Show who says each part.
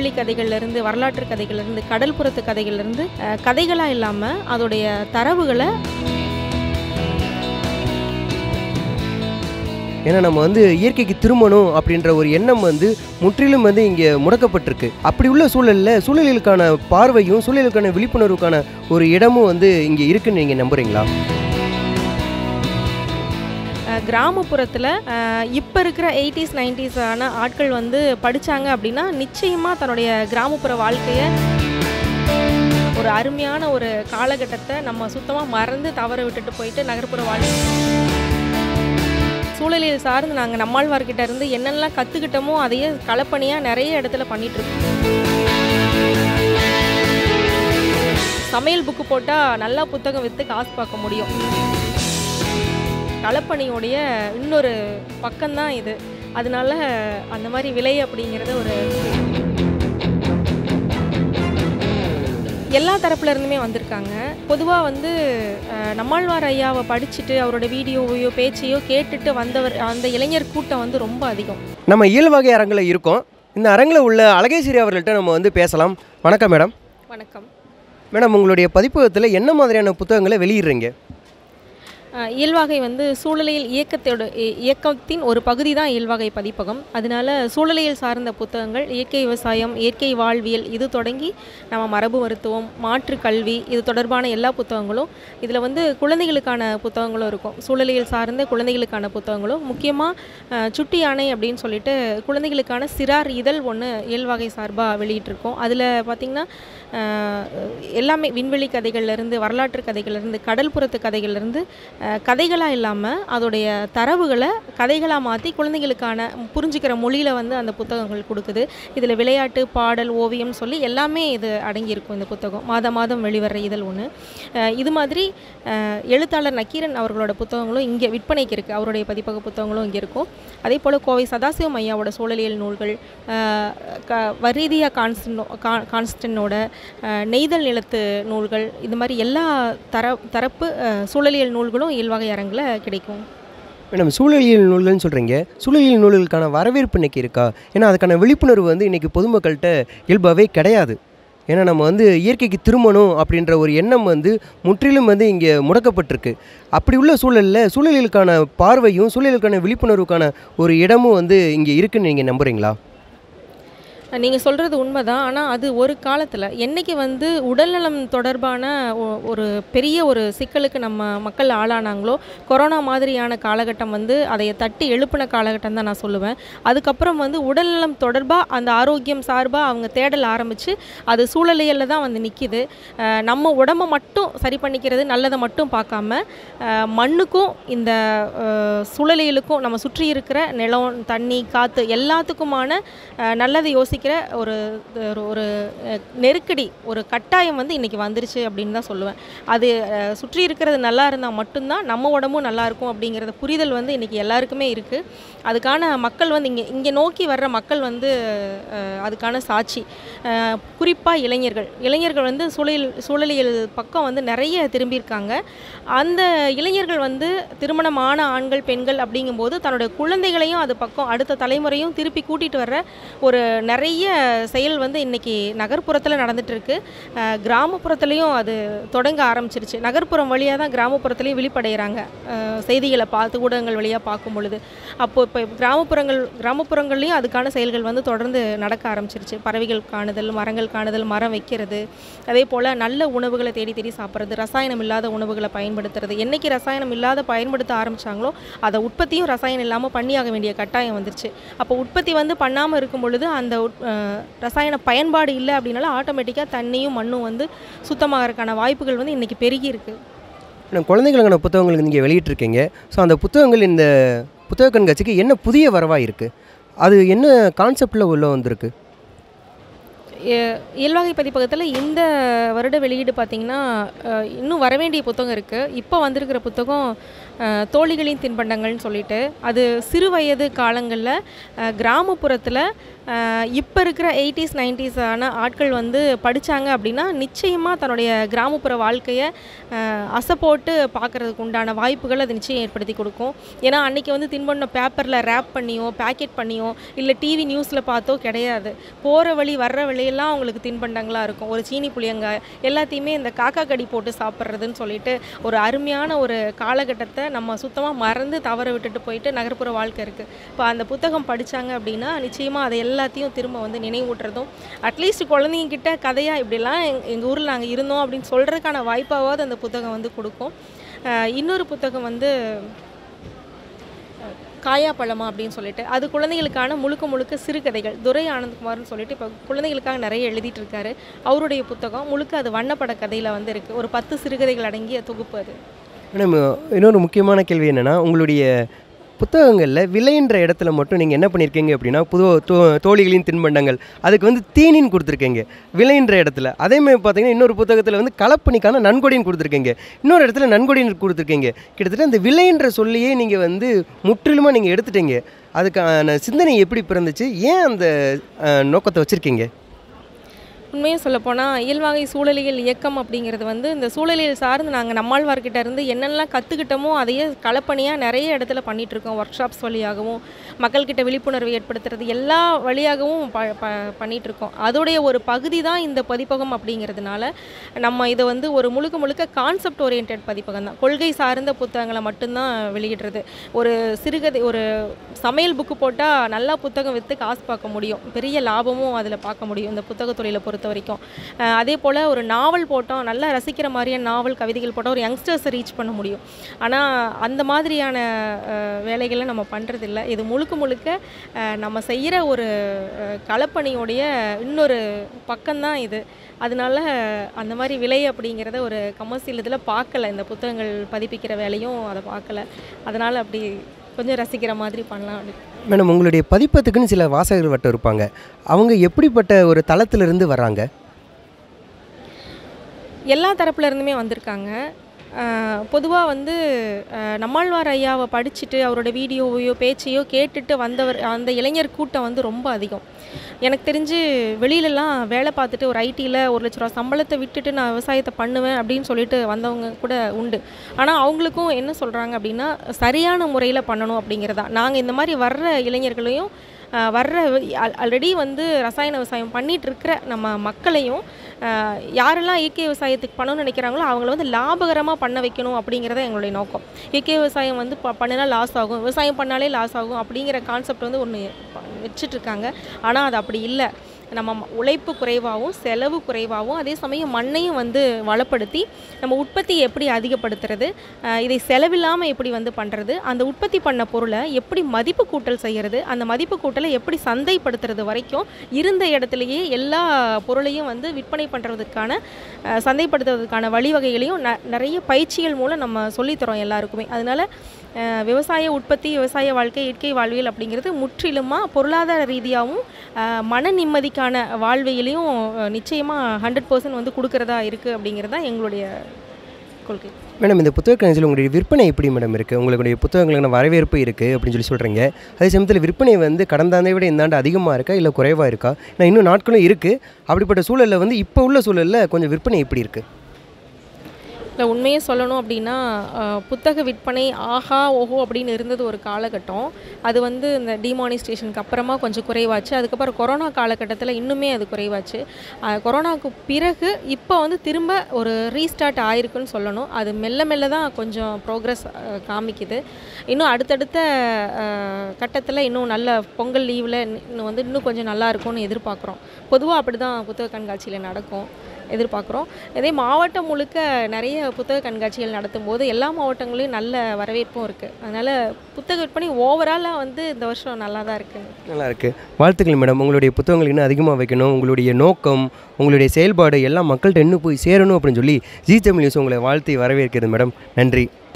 Speaker 1: விண்வெளி கதைகள்லேருந்து, வரலாற்று கதைகள்லேருந்து, கடல்புறத்து கதைகள்லேருந்து கதைகளாக இல்லாமல் அதோடைய தரவுகளை,
Speaker 2: ஏன்னா நம்ம இயற்கைக்கு திரும்பணும் அப்படின்ற ஒரு எண்ணம் முற்றிலும் இங்கே முடக்கப்பட்டிருக்கு. அப்படி உள்ள சூழலுக்கான பார்வையும் சூழலுக்கான விழிப்புணர்வுக்கான ஒரு இடமும் இங்கே இருக்குன்னு நீங்கள் நம்புறீங்களா?
Speaker 1: கிராமப்புறத்தில் இப்போ இருக்கிற 80s 90s ஆட்கள் படித்தாங்க அப்படின்னா நிச்சயமாக தன்னுடைய கிராமப்புற வாழ்க்கையை, ஒரு அருமையான ஒரு காலகட்டத்தை நம்ம சுத்தமாக மறந்து தவற விட்டுட்டு போயிட்டு நகர்ப்புற வாழ்க்கை சூழலில் சார்ந்து நாங்கள் நம்மாழ்வார்கிட்ட இருந்து என்னென்னலாம் கற்றுக்கிட்டோமோ அதையே களப்பணியாக நிறைய இடத்துல பண்ணிகிட்ருக்கோம். சமையல் புக்கு போட்டால் நல்லா புத்தகம் விற்று காசு பார்க்க முடியும். களப்பணியோடைய இன்னொரு பக்கம்தான் இது. அதனால அந்த மாதிரி விலை அப்படிங்கிறது ஒரு எல்லா தரப்புல இருந்துமே வந்திருக்காங்க. பொதுவாக நம்மாழ்வார் ஐயாவை படிச்சுட்டு அவரோட வீடியோவையோ பேச்சையோ கேட்டுட்டு அந்த இளைஞர் கூட்டம் ரொம்ப அதிகம்.
Speaker 2: நம்ம இயல்வகை அரங்கில் இருக்கோம். இந்த அரங்கில் உள்ள அழகேஸ்வரி அவர்கள்ட்ட நம்ம பேசலாம். வணக்கம் மேடம்.
Speaker 1: வணக்கம்
Speaker 2: மேடம், உங்களுடைய பதிப்பகத்தில் என்ன மாதிரியான புத்தகங்களை வெளியிடுறீங்க?
Speaker 1: இயல்வகை சூழலியல் இயக்கத்தின் ஒரு பகுதி தான் இயல்வகை பதிப்பகம். அதனால சூழலியல் சார்ந்த புத்தகங்கள், இயற்கை விவசாயம், இயற்கை வாழ்வியல், இது தொடங்கி நம்ம மரபு மருத்துவம், மாற்று கல்வி, இது தொடர்பான எல்லா புத்தகங்களும் இதில் குழந்தைகளுக்கான புத்தகங்களும் இருக்கும். சூழலியல் சார்ந்த குழந்தைகளுக்கான புத்தகங்களும், முக்கியமாக சுட்டி யானை அப்படின்னு சொல்லிட்டு குழந்தைகளுக்கான சிறார் இதழ் ஒன்று இயல்வகை சார்பாக வெளியிட்டிருக்கோம். அதில் பார்த்திங்கன்னா எல்லாமே விண்வெளி கதைகள்லேருந்து, வரலாற்று கதைகள்லேருந்து, கடல்புறத்து கதைகள்லேருந்து கதைகளாக இல்லாமல் அதோடைய தரவுகளை கதைகளாக மாற்றி குழந்தைகளுக்கான புரிஞ்சுக்கிற மொழியில் அந்த புத்தகங்கள் கொடுக்குது. இதில் விளையாட்டு, பாடல், ஓவியம் சொல்லி எல்லாமே இது அடங்கியிருக்கும். இந்த புத்தகம் மாதம் வெளிவர இதழ் ஒன்று. இது மாதிரி எழுத்தாளர் நக்கீரன் அவர்களோட புத்தகங்களும் இங்கே விற்பனைக்கு இருக்குது. அவருடைய பதிப்பக புத்தகங்களும் இங்கே இருக்கும். அதே போல் கோவை சதாசிவம் ஐயாவோட சூழலியல் நூல்கள், வரீதியா கான்ஸ்டனோட நெய்தல் நிலத்து நூல்கள், இது மாதிரி எல்லா தரப்பு சூழலியல் நூல்களும் இயல்வகை அரங்கில் கிடைக்கும்.
Speaker 2: மேடம், சூழலியல் நூல்கள்னு சொல்கிறீங்க. சூழலியல் நூல்களுக்கான வரவேற்பு இன்றைக்கி இருக்கா? ஏன்னா அதுக்கான விழிப்புணர்வு இன்றைக்கி பொதுமக்கள்கிட்ட இயல்பாகவே கிடையாது. ஏன்னா நம்ம இயற்கைக்கு திரும்பணும் அப்படின்ற ஒரு எண்ணம் முற்றிலும் இங்கே முடக்கப்பட்டிருக்கு. அப்படி உள்ள சூழலுக்கான பார்வையும் சூழலுக்கான விழிப்புணர்வுக்கான ஒரு இடமும் இங்கே இருக்குன்னு நீங்கள் நம்புகிறீங்களா?
Speaker 1: நீங்கள் சொல்கிறது உண்மைதான். ஆனால் அது ஒரு காலத்தில் என்றைக்கு உடல்நலம் தொடர்பான ஒரு பெரிய ஒரு சிக்கலுக்கு நம்ம மக்கள் ஆளானாங்களோ, கொரோனா மாதிரியான காலகட்டம் அதை தட்டி எழுப்பின காலகட்டம் தான் நான் சொல்லுவேன். அதுக்கப்புறம் உடல்நலம் தொடர்பாக அந்த ஆரோக்கியம் சார்பாக அவங்க தேடல் ஆரம்பித்து அது சூழலியலில் தான் நிற்கிது. நம்ம உடம்பை மட்டும் சரி பண்ணிக்கிறது, நல்லதை மட்டும் பார்க்காம மண்ணுக்கும் இந்த சூழலியலுக்கும் நம்ம சுற்றி இருக்கிற நிலம், தண்ணி, காற்று எல்லாத்துக்குமான நல்லதை யோசிக்கிற ஒரு ஒரு நெருக்கடி, ஒரு கட்டாயம் இன்றைக்கி வந்துருச்சு அப்படின்னு தான் சொல்லுவேன். அது சுற்றி இருக்கிறது நல்லா இருந்தால் மட்டும்தான் நம்ம உடம்பும் நல்லா இருக்கும் அப்படிங்கிறத புரிதல் இன்றைக்கி எல்லாருக்குமே இருக்குது. அதுக்கான மக்கள் இங்கே நோக்கி வர்ற மக்கள் அதுக்கான சாட்சி. குறிப்பாக இளைஞர்கள் சூழலியல் பக்கம் நிறைய திரும்பியிருக்காங்க. அந்த இளைஞர்கள் திருமணமான ஆண்கள், பெண்கள் அப்படிங்கும்போது தன்னுடைய குழந்தைகளையும் அது பக்கம் அடுத்த தலைமுறையும் திருப்பி கூட்டிகிட்டு வர்ற ஒரு நிறைய செயல் இன்றைக்கி நகர்ப்புறத்தில் நடந்துகிட்ருக்கு. கிராமப்புறத்துலேயும் அது தொடங்க ஆரம்பிச்சிருச்சு. நகர்ப்புறம் வழியாக தான் கிராமப்புறத்துலேயும் விழிப்படைகிறாங்க. செய்திகளை பார்த்து ஊடகங்கள் வழியாக பார்க்கும் பொழுது இப்போ கிராமப்புறங்கள்லேயும் அதுக்கான செயல்கள் தொடர்ந்து நடக்க ஆரம்பிச்சிருச்சு. பறவைகள் காணுதல், மரங்கள் காணுதல், மரம் வைக்கிறது, அதே போல் நல்ல உணவுகளை தேடி தேடி சாப்பிட்றது, ரசாயனம் இல்லாத உணவுகளை பயன்படுத்துறது. என்றைக்கு ரசாயனம் இல்லாத பயன்படுத்த ஆரம்பித்தாங்களோ அதை உற்பத்தியும் ரசாயனம் இல்லாமல் பண்ணியாக வேண்டிய கட்டாயம் வந்துருச்சு. அப்போ உற்பத்தி பண்ணாமல் இருக்கும் பொழுது அந்த ரசாயன பயன்பாடு இல்லை அப்படின்னால ஆட்டோமேட்டிக்காக தண்ணியும் மண்ணும் சுத்தமாகறதுக்கான வாய்ப்புகள் இன்றைக்கி பெருகி இருக்குது.
Speaker 2: குழந்தைகளுக்கான புத்தகங்களுக்கு நீங்கள் வெளியிட்டிருக்கீங்க. ஸோ அந்த புத்தகங்கள் இந்த புத்தக கண்காட்சிக்கு என்ன புதிய வரவாக இருக்குது? அது என்ன கான்செப்டில் உள்ள வந்திருக்கு?
Speaker 1: இயல்வகை பதிப்பகத்தில் இந்த வருட வெளியீடு பார்த்திங்கன்னா இன்னும் வரவேண்டிய புத்தகம் இருக்குது. இப்போ வந்திருக்கிற புத்தகம் தோழிகளின் தின்பண்டங்கள்னு சொல்லிட்டு, அது சிறு வயது காலங்களில் கிராமப்புறத்தில் இப்போ இருக்கிற 80s 90s ஆட்கள் வந்து படித்தாங்க அப்படின்னா நிச்சயமாக தன்னுடைய கிராமப்புற வாழ்க்கையை அசை போட்டு பார்க்குறதுக்கு உண்டான வாய்ப்புகள் அது நிச்சயம் ஏற்படுத்தி கொடுக்கும். ஏன்னா அன்றைக்கி வந்து தின்பண்டம் பேப்பரில் ரேப் பண்ணியோ பேக்கெட் பண்ணியோ இல்லை டிவி நியூஸில் பார்த்தோ கிடையாது. போகிற வழி வர்ற வழியெல்லாம் அவங்களுக்கு தின்பண்டங்களாக இருக்கும். ஒரு சீனி புளியங்காய் எல்லாத்தையுமே இந்த காக்கா கடி போட்டு சாப்பிட்றதுன்னு சொல்லிட்டு ஒரு அருமையான ஒரு காலகட்டத்தை நம்ம சுத்தமாக மறந்து தவற விட்டுட்டு போயிட்டு நகர்ப்புற வாழ்க்கை இருக்குது. இப்போ அந்த புத்தகம் படித்தாங்க அப்படின்னா நிச்சயமாக அதை எல்லாத்தையும் திரும்ப வந்து நினைவூட்டுறதும், அட்லீஸ்ட் குழந்தைங்கிட்ட கதையாக இப்படிலாம் எங்கள் ஊரில் நாங்கள் இருந்தோம் அப்படின்னு சொல்கிறதுக்கான வாய்ப்பாவது அந்த புத்தகம் வந்து கொடுக்கும். இன்னொரு புத்தகம் வந்து காயா பழமா அப்படின்னு சொல்லிட்டு, அது குழந்தைகளுக்கான முழுக்க சிறுகதைகள். துரை ஆனந்த்குமார்னு சொல்லிட்டு இப்போ குழந்தைகளுக்காக நிறைய எழுதிட்டு இருக்காரு. அவருடைய புத்தகம் முழுக்க அது வண்ணப்பட கதையில் வந்து இருக்குது. ஒரு 10 சிறுகதைகள் அடங்கிய தொகுப்பு அது.
Speaker 2: மேடம், இன்னொரு முக்கியமான கேள்வி என்னென்னா, உங்களுடைய புத்தகங்களில் விலைன்ற இடத்துல மட்டும் நீங்கள் என்ன பண்ணியிருக்கீங்க அப்படின்னா, தோழிகளின் தின்பண்டங்கள் அதுக்கு வந்து தீனின்னு கொடுத்துருக்கீங்க விலைன்ற இடத்துல. அதேமாதிரி பார்த்தீங்கன்னா இன்னொரு புத்தகத்தில் வந்து களப்பணிக்கான நன்கொடைன்னு கொடுத்துருக்கீங்க, இன்னொரு இடத்துல நன்கொடைன்னு கொடுத்துருக்கீங்க. கிட்டத்தட்ட அந்த விலைன்ற சொல்லியே நீங்கள் வந்து முற்றிலுமாக நீங்கள் எடுத்துட்டீங்க. அதுக்கான சிந்தனை எப்படி பிறந்துச்சு? ஏன் அந்த நோக்கத்தை வச்சுருக்கீங்க?
Speaker 1: உண்மையை சொல்லப்போனால் இயல்வகை சூழலியல் இயக்கம் அப்படிங்கிறது வந்து இந்த சூழலியல் சார்ந்து நாங்கள் நம்மாழ்வார்கிட்ட இருந்து என்னென்னலாம் கற்றுக்கிட்டோமோ அதையே களப்பணியாக நிறைய இடத்துல பண்ணிகிட்ருக்கோம். ஒர்க் ஷாப்ஸ் வழியாகவும் மக்கள்கிட்ட விழிப்புணர்வு ஏற்படுத்துறது எல்லா வழியாகவும் பண்ணிகிட்ருக்கோம். அதோடைய ஒரு பகுதி தான் இந்த பதிப்பகம் அப்படிங்கிறதுனால நம்ம இதை வந்து ஒரு முழுக்க கான்செப்ட் ஓரியன்ட் பதிப்பகம் தான். கொள்கை சார்ந்த புத்தகங்களை மட்டும்தான் வெளியிடுறது. ஒரு சிறுகதை ஒரு சமையல் புக்கு போட்டால் நல்லா புத்தகம் விற்று காசு பார்க்க முடியும், பெரிய லாபமும் அதில் பார்க்க முடியும் இந்த புத்தக தொழிலை பொறுத்த வரைக்கும். அதே போல் ஒரு நாவல் போட்டோம், நல்லா ரசிக்கிற மாதிரியான நாவல் கவிதைகள் போட்டால் ஒரு யங்ஸ்டர்ஸை ரீச் பண்ண முடியும். ஆனால் அந்த மாதிரியான வேலைகளை நம்ம பண்ணுறதில்ல. இது முழுக்க நம்ம செய்கிற ஒரு களப்பணியோடைய இன்னொரு பக்கம்தான் இது. அதனால அந்த மாதிரி விலை அப்படிங்கிறத ஒரு கமர்ஷியல் இதில் பார்க்கல. இந்த புத்தகங்கள் பதிப்பிக்கிற வேலையும் அதை பார்க்கல. அதனால் அப்படி கொஞ்சம் ரசிக்கிற மாதிரி பண்ணலாம் அப்படி.
Speaker 2: மேடம், உங்களுடைய பதிப்பத்துக்குன்னு சில வாசகர்கள் வட்டம் இருப்பாங்க. அவங்க எப்படிப்பட்ட ஒரு தளத்திலிருந்து வர்றாங்க?
Speaker 1: எல்லா தரப்புல இருந்துமே வந்திருக்காங்க. பொதுவாக வந்து நம்மாழ்வார் ஐயாவை படிச்சுட்டு அவரோட வீடியோவையோ பேச்சையோ கேட்டுட்டு அந்த இளைஞர் கூட்டம் வந்து ரொம்ப அதிகம். எனக்கு தெரிஞ்சு வெளியிலலாம் வேலை பார்த்துட்டு ஒரு ஐடியில் 1 லட்ச ரூபா சம்பளத்தை விட்டுட்டு நான் விவசாயத்தை பண்ணுவேன் அப்படின்னு சொல்லிட்டு வந்தவங்க கூட உண்டு. ஆனால் அவங்களுக்கும் என்ன சொல்கிறாங்க அப்படின்னா, சரியான முறையில் பண்ணணும் அப்படிங்கிறதா. நாங்கள் இந்த மாதிரி வர்ற இளைஞர்களையும் ஆல்ரெடி வந்து ரசாயன விவசாயம் பண்ணிகிட்ருக்கிற நம்ம மக்களையும் யாரெல்லாம் இயற்கை விவசாயத்துக்கு பண்ணணும்னு நினைக்கிறாங்களோ அவங்கள வந்து லாபகரமாக பண்ண வைக்கணும் அப்படிங்கிறத எங்களுடைய நோக்கம். இயற்கை விவசாயம் வந்து பண்ணினா லாஸ் ஆகும், விவசாயம் பண்ணாலே லாஸ் ஆகும் அப்படிங்கிற கான்செப்ட் வந்து ஒன்று வச்சிட்ருக்காங்க. ஆனால் அது அப்படி இல்லை. நம்ம உழைப்பு குறைவாகவும் செலவு குறைவாகவும் அதே சமயம் மண்ணையும் வந்து வளப்படுத்தி நம்ம உற்பத்தியை எப்படி அதிகப்படுத்துறது, இதை செலவில்லாமல் எப்படி வந்து பண்ணுறது, அந்த உற்பத்தி பண்ண பொருளை எப்படி மதிப்பு கூட்டல் செய்கிறது, அந்த மதிப்பு கூட்டலை எப்படி சந்தைப்படுத்துறது வரைக்கும் இருந்த இடத்துலையே எல்லா பொருளையும் வந்து விற்பனை பண்ணுறதுக்கான சந்தைப்படுத்துறதுக்கான வழிவகைகளையும் நிறைய பயிற்சிகள் மூலம் நம்ம சொல்லித்தரோம் எல்லாருக்குமே. அதனால் விவசாய உற்பத்தி, விவசாய வாழ்க்கை, இயற்கை வாழ்வியல் அப்படிங்கிறது முற்றிலுமாக பொருளாதார ரீதியாகவும் மன நிம்மதிக்கான வாழ்வியலையும் நிச்சயமாக 100% வந்து கொடுக்கறதா இருக்குது அப்படிங்கிறது தான் எங்களுடைய கொள்கை.
Speaker 2: மேடம், இந்த புத்தக கணக்கில் உங்களுடைய விற்பனை எப்படி மேடம் இருக்குது? உங்களுடைய புத்தகங்களுக்கான வரவேற்பு இருக்குது அப்படின்னு சொல்கிறீங்க. அதே சமயத்தில் விற்பனை வந்து கடந்த ஆண்டை விட இந்த ஆண்டு அதிகமாக இருக்கா இல்லை குறைவாக இருக்கா? நான் இன்னும் நாட்களும் இருக்குது. அப்படிப்பட்ட சூழலில் வந்து இப்போ உள்ள சூழலில் கொஞ்சம் விற்பனை எப்படி இருக்குது?
Speaker 1: இல்லை, உண்மையே சொல்லணும் அப்படின்னா புத்தக விற்பனை ஆஹா ஓஹோ அப்படின்னு இருந்தது ஒரு காலகட்டம். அது வந்து இந்த டிமானிஸ்ட்ரேஷனுக்கு அப்புறமா கொஞ்சம் குறைவாச்சு. அதுக்கப்புறம் கொரோனா காலகட்டத்தில் இன்னுமே அது குறைவாச்சு. கொரோனாவுக்கு பிறகு இப்போ வந்து திரும்ப ஒரு ரீஸ்டார்ட் ஆயிருக்குன்னு சொல்லணும். அது மெல்ல தான் கொஞ்சம் ப்ரோக்ரஸ் காமிக்குது. இன்னும் அடுத்தடுத்த கட்டத்தில் இன்னும் நல்ல பொங்கல் லீவில் இன்னும் கொஞ்சம் நல்லா இருக்கும்னு எதிர்பார்க்குறோம். பொதுவாக அப்படி தான் புத்தக கண்காட்சியில் நடக்கும் எதிர்பார்க்குறோம். இதே மாவட்டம் முழுக்க நிறைய புத்தக கண்காட்சிகள் நடத்தும் போது எல்லா மாவட்டங்களையும் நல்ல வரவேற்பும் இருக்குது. அதனால் புத்தக விற்பனை ஓவராலாக வந்து இந்த வருஷம் நல்லா தான் இருக்குது.
Speaker 2: நல்லா இருக்குது. வாழ்த்துக்கள் மேடம். உங்களுடைய புத்தகங்கள் இன்னும் அதிகமாக வைக்கணும், உங்களுடைய நோக்கம், உங்களுடைய செயல்பாடு எல்லாம் மக்கள்கிட்ட இன்னும் போய் சேரணும் அப்படின்னு சொல்லி ஜீ தமிழ் நியூஸ் உங்களை வாழ்த்தி வரவேற்கிறது மேடம். நன்றி.